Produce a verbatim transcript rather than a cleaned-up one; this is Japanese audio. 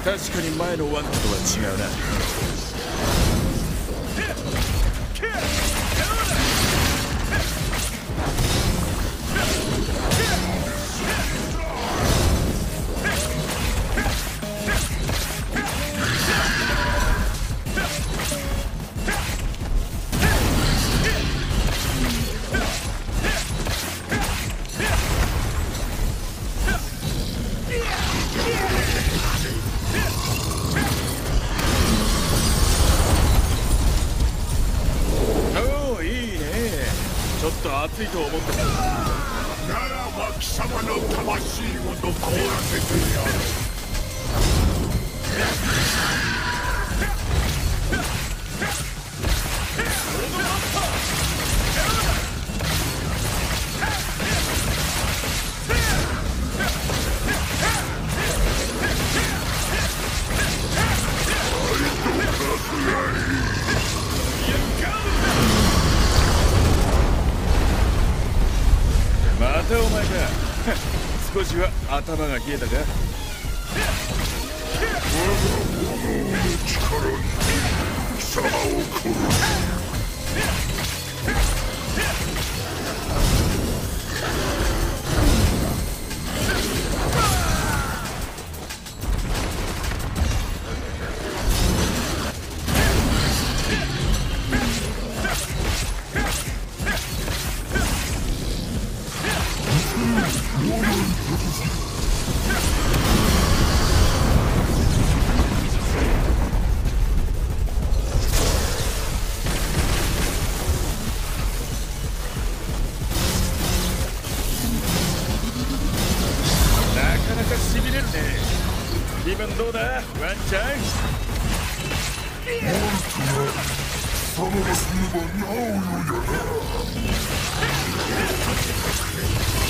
確かに前のワンコとは違うな。ちょっと熱いと思ってた。ならば貴様の魂ごと凍らせてやる。またお前か。少しは頭が冷えたか。我が炎の力に貴様を殺す。しびれるね。気分どうだワンちゃん。マルトが貴様がすればなおよやな。